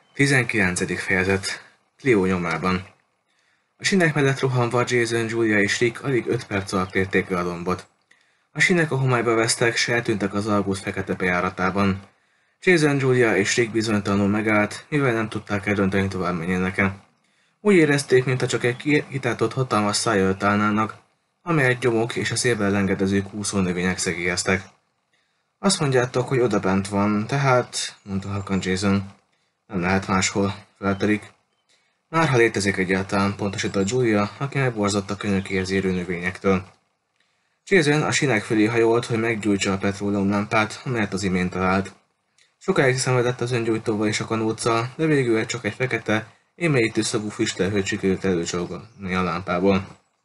19. fejezet. Cleo nyomában. A sinek mellett rohanva Jason, Julia és Rick alig 5 perc alatt érték el a dombot. A sinek a homályba vesztek, s eltűntek az alagút fekete bejáratában. Jason, Julia és Rick bizonytalanul megállt, mivel nem tudták eldönteni, tovább menjenek-e. Úgy érezték, mintha csak egy kitátott hatalmas szája előtt állnának, amelyet gyomok és a szélben lengedező kúszó növények szegélyeztek. Azt mondjátok, hogy odabent van, tehát, mondta halkan Jason. Nem lehet máshol, feltelik. Márha létezik egyáltalán, pontosított Julia, aki megborzott a könyökérzérő növényektől. Jason a sinek fölé hajolt, hogy meggyújtsa a petróleumlámpát, amelyet az imént talált. Sokáig szenvedett az öngyújtóval és a kanóccal, de végül csak egy fekete, émeítő szagú füstelhőt sikerült előcsolgani a lámpából.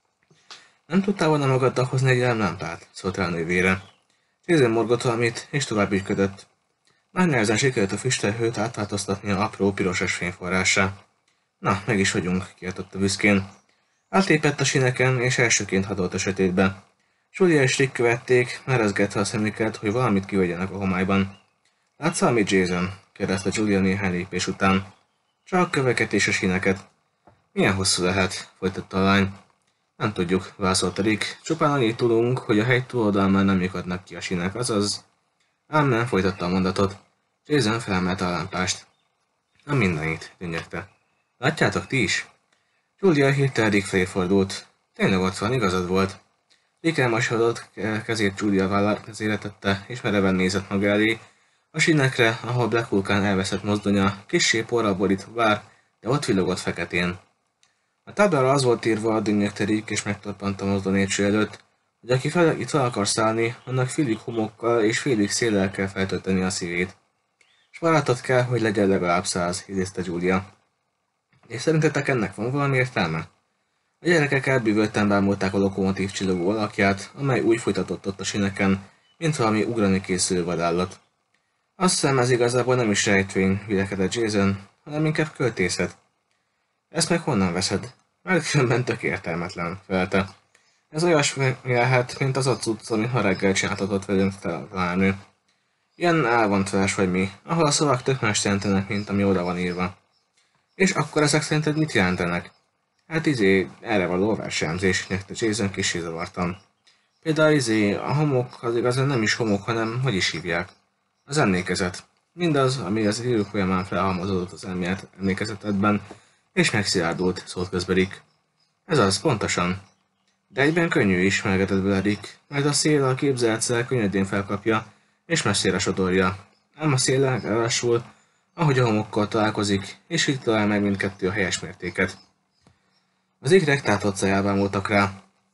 Nem tudtál volna magaddal hozni egy lámpát? Szólt rá a nővére. Jason morgott valamit, és tovább ügyködött. Már nehezen sikerült a füstelhőt átváltoztatni a apró pirosas fényforrássá. Na, meg is vagyunk, kiáltotta büszkén. Átlépett a sineken, és elsőként hadolt a sötétbe. Julia és Rick követték, merezgetve a szemüket, hogy valamit kivegyenek a homályban. Látsz valamit, Jason? kérdezte Julia néhány lépés után. Csak köveket és a sineket. Milyen hosszú lehet? Folytatta a lány. Nem tudjuk, válaszolta Rick. Csupán annyit tudunk, hogy a hegy túloldalán nem lyukadnak ki a sinek, azaz... Ám nem, folytatta a mondatot. Jason felemelte a lámpást. Nem mindenit, dünnyögte. Látjátok ti is? Julia hirtelen Rick felé fordult. Tényleg ott van, igazad volt. Rick elmosodott, kezét Julia vállát tette, és mereven nézett maga elé. A sinekre, ahol Black Vulcan elveszett mozdonya, kissé porral borítva vár, de ott villogott feketén. A táblára az volt írva, dünnyögte Rick, és megtorpant a mozdony lépcső előtt, hogy aki itt fel akar szállni, annak félig homokkal és félig széllel kell feltölteni a szívét. S barátot kell, hogy legyen legalább 100, idézte Julia. És szerintetek ennek van valami értelme? A gyerekek elbűvölten bámulták a lokomotív csillogó alakját, amely úgy folytatott ott a sineken, mint valami ugrani készülő vadállat. Azt hiszem, ez igazából nem is rejtvény, vélekedett Jason, hanem inkább költészet. Ezt meg honnan veszed? Mert különben tök értelmetlen, felelte. Ez olyasmi lehet, mint az a cucc, amit ma reggel csináltatott velünk találnő. Ilyen elvont vers vagy mi, ahol a szavak tök más jelentenek, mint ami oda van írva. És akkor ezek szerinted mit jelentenek? Hát erre való versenyzés, nyögte Jason kissé zavartan. Például a homok az igazán nem is homok, hanem hogy is hívják? Az emlékezet. Mindaz, ami az idők folyamán felhalmozódott az emlékezetedben, és megszilárdult, szólt közbe Rick. Ez az, pontosan. De egyben könnyű is, melgetett bele Rick, mert a szél a képzeletszel könnyedén felkapja, és messzire sodorja. Ám a szél ellassul, ahogy a homokkal találkozik, és így talál meg mindkettő a helyes mértéket. Az ikrek tátott szájában voltak rá.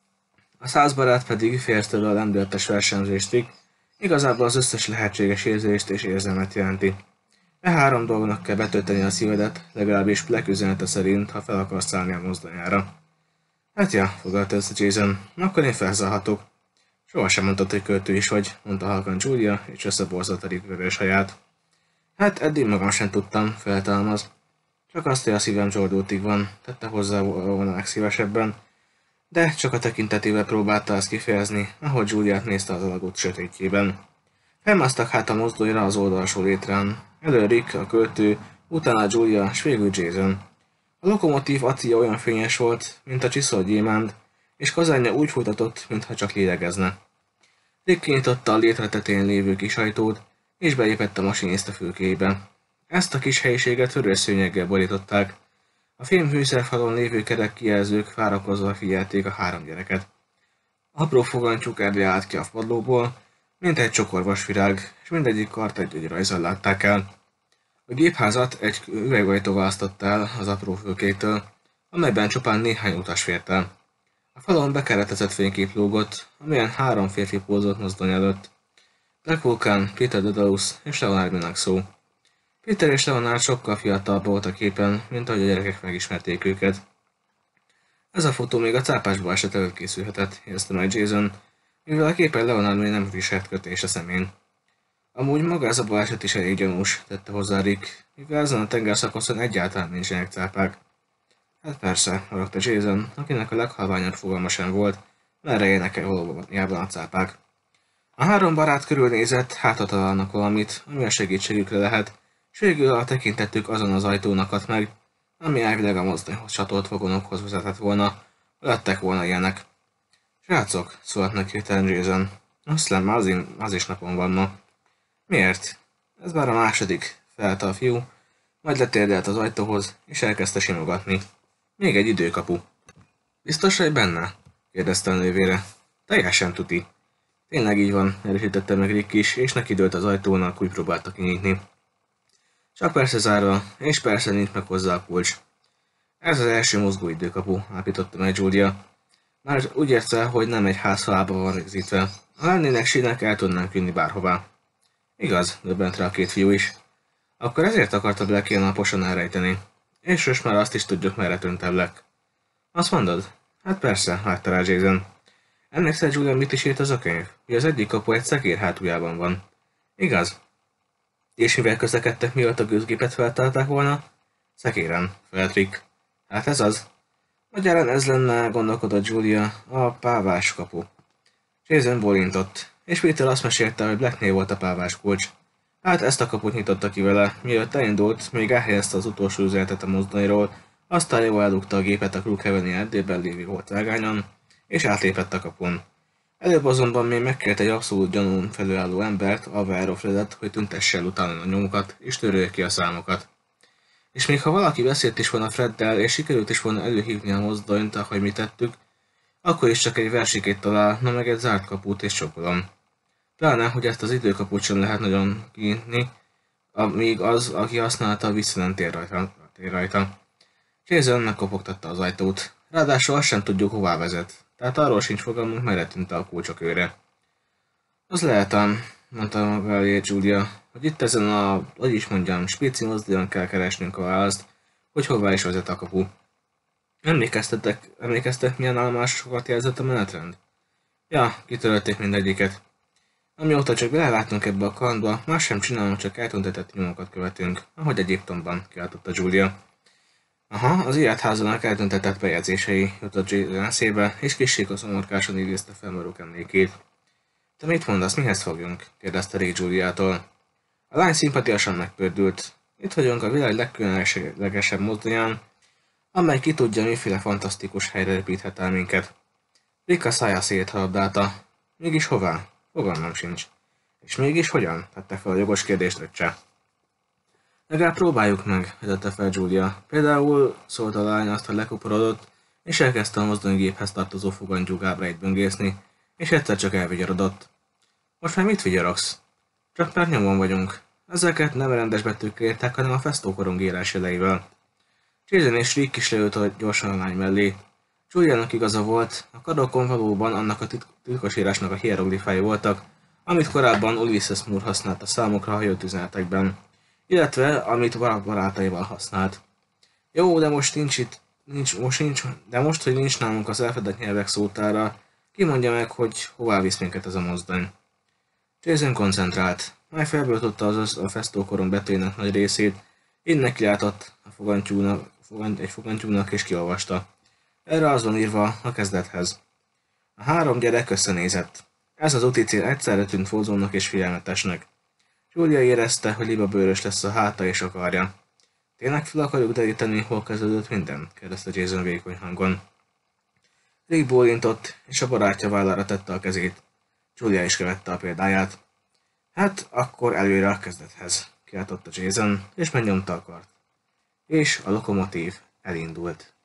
A 100 barát pedig féltől a lendületes versenyzéstig, igazából az összes lehetséges érzést és érzelmet jelenti. Három dolognak kell betölteni a szívedet, legalábbis Black üzenete szerint, ha fel akarsz szállni a mozdonyára. Hát ja, fogalta össze Jason, akkor én felszállhatok. Soha sem mondtad, hogy költő is vagy, mondta halkan Julia, és összeborzott a Rick vörös haját. Hát eddig magam sem tudtam, feltalmaz. Csak azt, hogy a szívem Zsordótig van, tette hozzá volna legszívesebben, de csak a tekintetével próbálta ezt kifejezni, ahogy Juliát nézte az alagút sötétjében. Felmásztak hát a mozdonyra az oldalsó létrán. Elő Rick, a költő, utána Julia, s végül Jason. A lokomotív acélja olyan fényes volt, mint a csiszolt gyémánt, és kazánja úgy folytatott, mintha csak lélegezne. Rick kinyitotta a létre tetején lévő kis ajtót, és belépett a masinista fülkébe. Ezt a kis helyiséget vörös szőnyeggel borították. A fémhűszerfalon lévő kerek kijelzők várakozva figyelték a 3 gyereket. Apró fogantyúk erdje állt ki a padlóból, mint egy csokor vasvirág, és mindegyik kart egy rajzzal látták el. A gépházat egy üvegajtó választotta el az apró fülkétől, amelyben csupán néhány utas fért el. A falon bekeretezett fénykép lógott, amelyen 3 férfi pózolt mozdony előtt. Black Vulcan, Peter Dedalus és Leonard Minaxo. Peter és Leonard sokkal fiatalabb volt a képen, mint ahogy a gyerekek megismerték őket. Ez a fotó még a cápásba eset előtt készülhetett, érezte meg Jason, mivel a képen Leonard még nem viselt kötés a szemén. Amúgy maga ez a baleset is elég gyanús, tette hozzá Rick, mivel ezen a tengerszakaszon egyáltalán nincsenek cápák. Hát persze, haragta Jason, akinek a leghalványabb fogalma sem volt, merre élnek el valójában a cápák. A 3 barát körülnézett, hátra találnak valamit, ami a segítségükre lehet, és végül a tekintetük azon az ajtón akadt meg, ami elvileg a mozdonyhoz csatolt vagonokhoz vezetett volna, lettek volna ilyenek. Srácok, szólt neki hirtelen Jason. Azt hiszem, az is napon van ma. Miért? Ez már a második, felelte a fiú, majd letérdelt az ajtóhoz, és elkezdte simogatni. Még egy időkapu. Biztos vagy benne? Kérdezte a nővére. Teljesen tuti. Tényleg így van, erősítette meg Rick is, és neki dőlt az ajtónak, úgy próbálta kinyitni. Csak persze zárva, és persze nincs meg hozzá a kulcs. Ez az első mozgó időkapu, állapította meg Julia. Már úgy érte, hogy nem egy ház falába van rögzítve. Ha lennének sínek, el tudnánk vinni bárhová. Igaz, döbbent rá a két fiú is. Akkor ezért akarta Black ilyen naposan elrejteni. És most már azt is tudjuk, merre tűnt el Black. Azt mondod? Hát persze, látta rá Jason. Emlékszel, Julian, mit is írt az a könyv? Hogy az egyik kapu egy szekér hátuljában van. Igaz? És mivel közlekedtek, mielőtt a gőzgépet feltálták volna? Szekéren, felelt Rick. Hát ez az. Magyarán ez lenne, gondolkodott Julia, a pávás kapu. Jason bólintott, és Peter azt mesélte, hogy Blacknél volt a pávás kulcs. Hát ezt a kaput nyitotta ki vele, mielőtt elindult, még elhelyezte az utolsó üzenetet a mozdonyról, aztán jól eldugta a gépet a Crookhaveni erdőben lévő holtágányon, és átlépett a kapun. Előbb azonban még megkért egy abszolút gyanún felülálló embert, Alvaro Fredet, hogy tüntesse el utána a nyomokat, és törölje ki a számokat. És még ha valaki beszélt is volna Freddel, és sikerült is volna előhívni a mozdonyt, ahogy mi tettük, akkor is csak egy versikét találna meg egy zárt kaput és csokolom. Pláne, hogy ezt az időkaput sem lehet nagyon kinyitni, amíg az, aki használta, vissza nem tér rajta. Jason megkopogtatta az ajtót. Ráadásul azt sem tudjuk, hová vezet. Tehát arról sincs fogalmunk, merre tűnt a kulcsok őre. Az lehet ám, mondta maga elé Julia, hogy itt ezen a, hogy is mondjam, spéci mozdulyon kell keresnünk a választ, hogy hová is vezet a kapu. Emlékeztek, milyen állomásokat jelzett a menetrend? Ja, kitörölték mindegyiket. Amióta csak beleláttunk ebbe a kalandba, más sem csinálunk, csak eltüntetett nyomokat követünk, ahogy Egyiptomban, kiáltotta Julia. Aha, az életházónak eltüntetett bejegyzései jutott Jason eszébe, és kissé a szomorkáson idézte fel Maruk emlékét. Te mit mondasz, mihez fogjunk? Kérdezte Rick Juliától. A lány szimpatiasan megpördült. Itt vagyunk a világ legkülönlegesebb mozdonyán, amely ki tudja, miféle fantasztikus helyre építhet el minket. Rick a szája szétharabdálta. Mégis hová? Fogalmam sincs. És mégis hogyan? Tette fel a jogos kérdést öccse. Legalább próbáljuk meg, vetette fel Julia. Például szólt a lány, azt, hogy lekuporodott, és elkezdte a mozdonygéphez tartozó fogantyú gábráit böngészni, és egyszer csak elvigyorodott. Most már mit vigyorogsz? Csak már nyomon vagyunk. Ezeket nem rendes betűkkel írták, hanem a fesztókorong írás jeleivel. Jason és Rick is leült gyorsan a lány mellé. Juliának igaza volt, a karokon valóban annak a titkosírásnak a hieroglifái voltak, amit korábban Ulysses Moore használt a számokra hajót üzenetekben, illetve amit barátaival használt. Jó, de most hogy nincs nálunk az elfedett nyelvek szótára, ki mondja meg, hogy hová visz minket ez a mozdony. Jason koncentrált, majd felből tudta a fesztókoron betűjének nagy részét, így nekilátott egy fogantyúnak és kiolvasta. Erre az van írva a kezdethez. A három gyerek összenézett. Ez az úti cél egyszerre tűnt fózónak és figyelmetesnek. Julia érezte, hogy libabőrös lesz a háta és a karja. Tényleg fel akarjuk deríteni, hol kezdődött minden? Kérdezte Jason vékony hangon. Rick bólintott, és a barátja vállára tette a kezét. Julia is követte a példáját. Hát, akkor előre a kezdethez, kiáltotta Jason, és megnyomta a kart. És a lokomotív elindult.